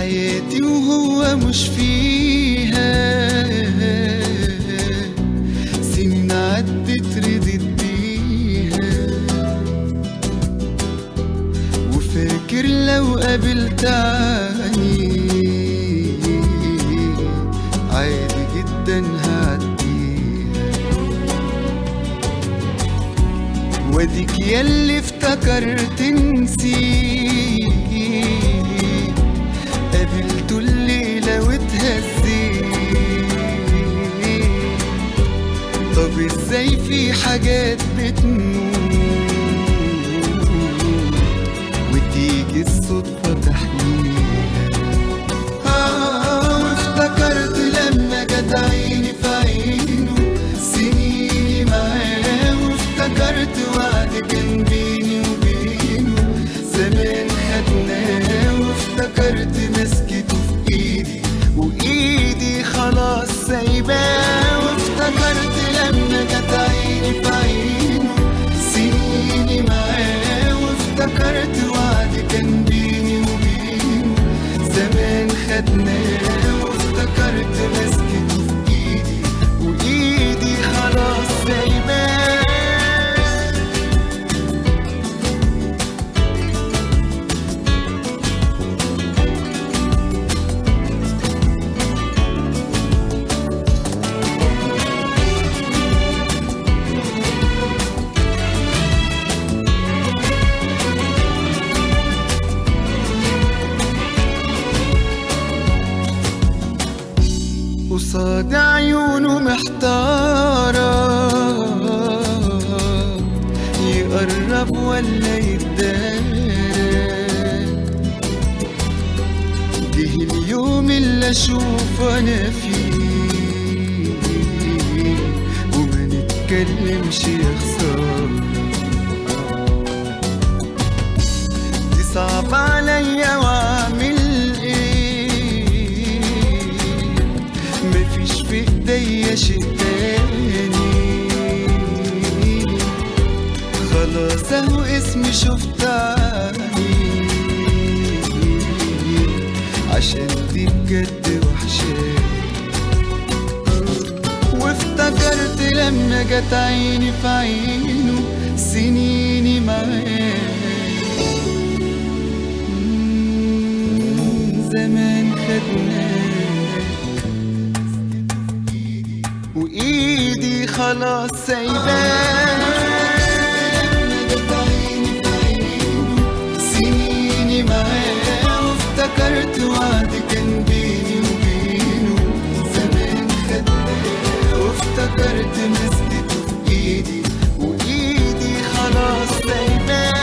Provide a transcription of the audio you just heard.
حياتي وهو مش فيها، سنين عدت ردت بيها، وفاكر لو قابلت عني عادي جدا هعديها، واديك ياللي افتكرت نسيت قابلته الليلة واتهزيت. طب ازاي في حاجات بتموت وتيجي الصدفة تحميها؟ وافتكرت لما جت عيني في عينه سنيني معاه، وافتكرت وعد كان بيني وبينه زمان خدناه، وافتكرت مسكته في ايدي وايدي خلاص سايباه، وافتكرت لما جت عيني في عينه سنيني معاه، وافتكرت وعد كان بيني وبينه زمان خدناه، وافتكرت مسكته في ايدي وايدي خلاص سايباه. قصاد عيونه محتارة يقرب ولا يتدارى، جه اليوم اللي اشوف انا فيه وما نتكلمش يا خسارة، دي صعب عليا واعمل مفيش في ايديا شيء تاني، خلاص اهو اسمي شفت عني، عشان دي بجد وحشاني. وافتكرت لما جت عيني في عينه سنيني معاه، زمان خدناه وايدي خلاص سايباه، سنيني معاه، وافتكرت وعد كان بيني وبينه زمان خدناه، وافتكرت مسكته في ايدي وايدي خلاص سايباه.